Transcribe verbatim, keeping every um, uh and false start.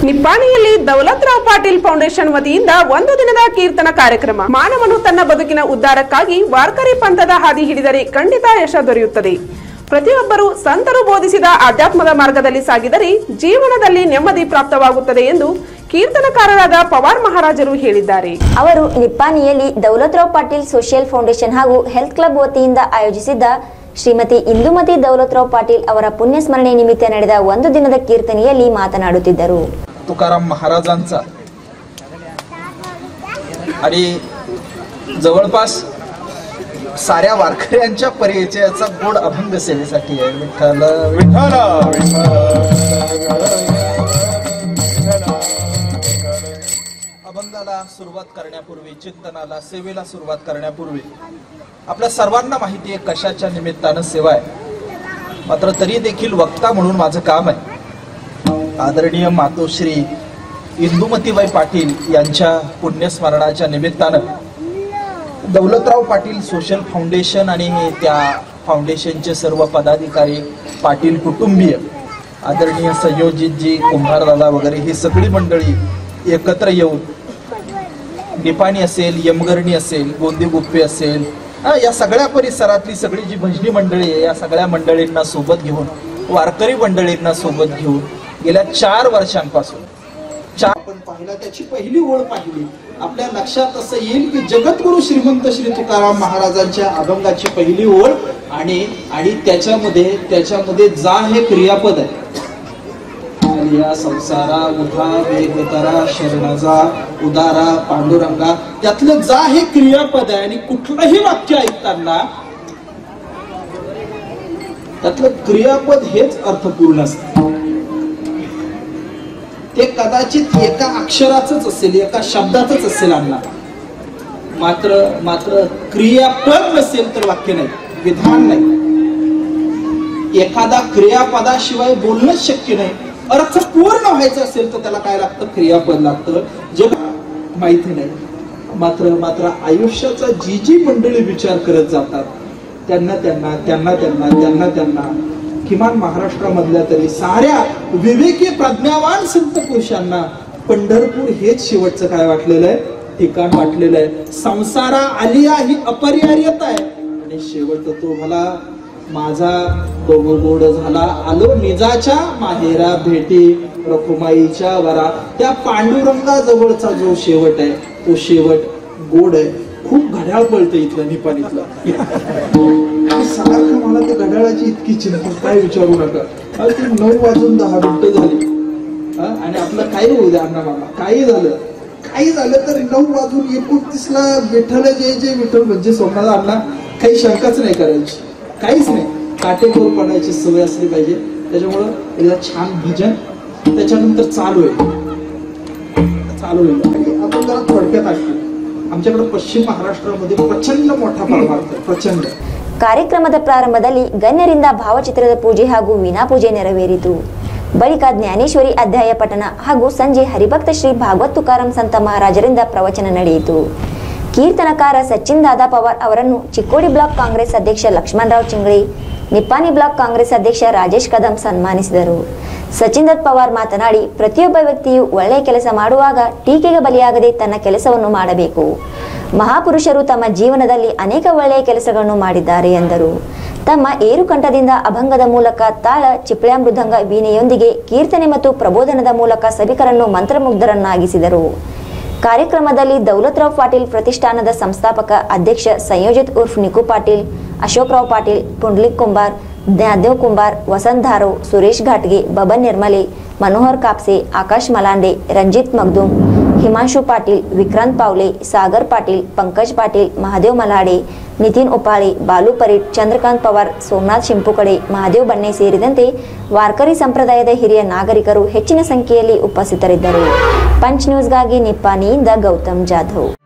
ನಿಪ್ಪಾಣಿಯಲ್ಲಿ Daulatrao Patil foundation ವತಿಯಿಂದ ಒಂದು ದಿನದ ಕೀರ್ತನ ಕಾರ್ಯಕ್ರಮ. ಮಾನವನು ತನ್ನ ಬದುಕಿನ ಉದ್ಧಾರಕ್ಕಾಗಿ ವಾರ್ಕರಿ ಪಂಥದ ಹಾದಿ ಹಿಡಿದರೆ ಖಂಡಿತ ಯಶ ದೊರೆಯುತ್ತದೆ. ಪ್ರತಿಯೊಬ್ಬರು ಸಂತರು ಬೋಧಿಸಿದ ಆಧ್ಯಾತ್ಮದ ಮಾರ್ಗದಲ್ಲಿ ಸಾಗಿದರೆ ಜೀವನದಲ್ಲಿ ನೆಮ್ಮದಿ ಪ್ರಾಪ್ತವಾಗುತ್ತದೆ ಎಂದು ಕೀರ್ತನಕಾರರಾದ ಪವಾರ್ ಮಹಾರಾಜರು ಹೇಳಿದ್ದಾರೆ. ಅವರು ನಿಪ್ಪಾಣಿಯಲ್ಲಿ ದೌಲತ್ರಾವ್ ಪಾಟೀಲ್ ಸೋಷಿಯಲ್ ಫೌಂಡೇಶನ್ ಹಾಗೂ ಹೆಲ್ತ್ ಕ್ಲಬ್ ವತಿಯಿಂದ ಆಯೋಜಿಸಿದ್ದ ಶ್ರೀಮತಿ ಇಂದುಮತಿ ದೌಲತ್ರಾವ್ ಪಾಟೀಲ್ ಅವರ ಪುಣ್ಯಸ್ಮರಣೆ ನಿಮಿತ್ತ ನಡೆದ ಒಂದು ದಿನದ ಕೀರ್ತನೆಯಲ್ಲಿ ಮಾತನಾಡುತ್ತಿದ್ದರು. तुकाराम महाराजांचा आणि जवळपास साऱ्या वारकऱ्यांच्या परिचयाचा गोड अभंग सेवेसाठी आहे. विठ्ठल विठ्ठल अभंगाला सुरुवात करण्यापूर्वी, चिंतनाला, सेवेला सुरुवात करण्यापूर्वी आपल्या सर्वांना माहिती आहे कशाच्या निमित्तानं सेवा आहे. मात्र तरी देखील वक्ता म्हणून माझं काम आहे. आदरणीय मातोश्री इंदुमतीबाई पाटील यांच्या पुण्यस्मरणाच्या निमित्तानं दौलतराव पाटील सोशल फाउंडेशन आणि त्या फाउंडेशनचे सर्व पदाधिकारी, पाटील कुटुंबीय, आदरणीय संयोजितजी, कुंभारदादा वगैरे ही सगळी मंडळी एकत्र येऊन निपाणी असेल, यमगर्णी असेल, गोंदीगुप्पे असेल, या सगळ्या परिसरातली सगळी जी भजनी मंडळी आहे या सगळ्या मंडळींना सोबत घेऊन, वारकरी मंडळींना सोबत घेऊन गेल्या चार वर्षांपासून चार आपण पाहिला त्याची पहिली ओळ पाहिली आपल्या लक्षात असं येईल की जगद्गुरु श्रीमंत श्री तुकाराम महाराजांच्या अभंगाची पहिली ओळ आणि आणि त्याच्यामध्ये त्याच्यामध्ये जा हे क्रियापद आहे. या संसारा उठा वेग करा शरणाचा उदारा पांडुरंगा, त्यातलं जा हे क्रियापद आहे आणि कुठलंही वाक्य ऐकताना त्यातलं क्रियापद हेच अर्थपूर्ण असतं. ते कदाचित एका अक्षराचंच असेल, एका शब्दाचंच असेल अण्णा, मात्र मात्र क्रियापद नसेल तर वाक्य नाही, विधान नाही. एखादा क्रियापदाशिवाय बोलणंच शक्य नाही. अर्थ पूर्ण व्हायचं असेल तर त्याला काय लागतं? क्रियापद लागतं. जे माहिती नाही. मात्र मात्र आयुष्याचा जी जी मंडळी विचार करत जातात त्यांना त्यांना त्यांना त्यांना त्यांना त्यांना किमान महाराष्ट्रामधल्या तरी साऱ्या विवेकी प्रज्ञावान संत पुरुषांना पंढरपूर हेच शेवटचं काय वाटलेलं आहे? ठिकाण वाटलेलं आहे. संसारा आलिया ही अपरिहार्यता आहे आणि शेवट तो मला माझा गोड झाला आलो निजाच्या माहेरा भेटी रखुमाईच्या वरा. त्या पांडुरंगा जवळचा जो शेवट आहे तो शेवट गोड आहे. खूप घड्याळ पळतं इथलं निपाणीतलं. सारखं मला त्या घड्याळाची इतकी चिंता, काय विचारू नका. ती नऊ वाजून दहा मिनिटं झाली आणि आपलं काही होऊ द्या अण्णा मामा, काही झालं काही झालं तर नऊ वाजून एकोणतीस ला विठ्ठल जय जय विठ्ठल म्हणजे सोमनाथ अण्णा, काही शंकाच नाही करायची, काहीच नाही. काटेकोरपणाची सवय असली पाहिजे. त्याच्यामुळं एकदा छान भजन त्याच्यानंतर चालू आहे चालू आहे आणि आपण जरा थोडक्यात असतो. आमच्याकडे पश्चिम महाराष्ट्रामध्ये प्रचंड मोठा परमार्थ प्रचंड. ಕಾರ್ಯಕ್ರಮದ ಪ್ರಾರಂಭದಲ್ಲಿ ಗಣ್ಯರಿಂದ ಭಾವಚಿತ್ರದ ಪೂಜೆ ಹಾಗೂ ವೀಣಾ ಪೂಜೆ ನೆರವೇರಿತು. ಬಳಿಕ ಜ್ಞಾನೇಶ್ವರಿ ಅಧ್ಯಾಯ ಪಠಣ ಹಾಗೂ ಸಂಜೆ ಹರಿಭಕ್ತ ಶ್ರೀ ಭಾಗವತ್ ತುಕಾರಾಂ ಸಂತ ಮಹಾರಾಜರಿಂದ ಪ್ರವಚನ ನಡೆಯಿತು. ಕೀರ್ತನಕಾರ ಸಚಿನ್ ದಾದಾ ಪವಾರ್ ಅವರನ್ನು ಚಿಕ್ಕೋಡಿ ಬ್ಲಾಕ್ ಕಾಂಗ್ರೆಸ್ ಅಧ್ಯಕ್ಷ ಲಕ್ಷ್ಮಣರಾವ್ ಚಿಂಗಳಿ, ನಿಪ್ಪಾಣಿ ಬ್ಲಾಕ್ ಕಾಂಗ್ರೆಸ್ ಅಧ್ಯಕ್ಷ ರಾಜೇಶ್ ಕದಂ ಸನ್ಮಾನಿಸಿದರು. ಸಚಿನ್ ದತ್ ಪವಾರ್ ಮಾತನಾಡಿ, ಪ್ರತಿಯೊಬ್ಬ ವ್ಯಕ್ತಿಯು ಒಳ್ಳೆಯ ಕೆಲಸ ಮಾಡುವಾಗ ಟೀಕೆಗೆ ಬಲಿಯಾಗದೆ ತನ್ನ ಕೆಲಸವನ್ನು ಮಾಡಬೇಕು. ಮಹಾಪುರುಷರು ತಮ್ಮ ಜೀವನದಲ್ಲಿ ಅನೇಕ ಒಳ್ಳೆಯ ಕೆಲಸಗಳನ್ನು ಮಾಡಿದ್ದಾರೆ ಎಂದರು. ತಮ್ಮ ಏರುಕಂಠದಿಂದ ಅಭಂಗದ ಮೂಲಕ ತಾಳ, ಚಿಪ್ಳ್ಯಾ ಮೃದಂಗ, ವೀಣೆಯೊಂದಿಗೆ ಕೀರ್ತನೆ ಮತ್ತು ಪ್ರಬೋಧನದ ಮೂಲಕ ಸಭಿಕರನ್ನು ಮಂತ್ರಮುಗ್ಧರನ್ನಾಗಿಸಿದರು. ಕಾರ್ಯಕ್ರಮದಲ್ಲಿ ದೌಲತ್ರಾವ್ ಪಾಟೀಲ್ ಪ್ರತಿಷ್ಠಾನದ ಸಂಸ್ಥಾಪಕ ಅಧ್ಯಕ್ಷ ಸಂಯೋಜಿತ್ ಉರ್ಫ್ ನಿಕು ಪಾಟೀಲ್, ಅಶೋಕರಾವ್ ಪಾಟೀಲ್, ಪುಂಡ್ಲಿಕ್ ಕುಂಬಾರ್, ಜ್ಞಾನದೇವ್ ಕುಂಬಾರ್, ವಸಂತ್ ಧಾರೋ, ಸುರೇಶ್ घाटगे, बबन निर्मले, मनोहर कापसे, आकाश मलांडे, रणजित मगदूम, हिमांशु पाटील, विक्रांत पावले, सागर पाटील, पंकज पाटील, महादेव मलाडे, नितीन उपाळे, बालू परीट, चंद्रकांत पवार, सोमनाथ ಶಿಂಪುಕಡೆ, ಮಹಾದೇವ್ ಬನ್ನೆ ಸೇರಿದಂತೆ ವಾರ್ಕರಿ ಸಂಪ್ರದಾಯದ ಹಿರಿಯ ನಾಗರಿಕರು ಹೆಚ್ಚಿನ ಸಂಖ್ಯೆಯಲ್ಲಿ ಉಪಸ್ಥಿತರಿದ್ದರು. ಪಂಚ್ ನ್ಯೂಸ್ಗಾಗಿ ನಿಪ್ಪಾಣಿಯಿಂದ ಗೌತಮ್ ಜಾಧವ್.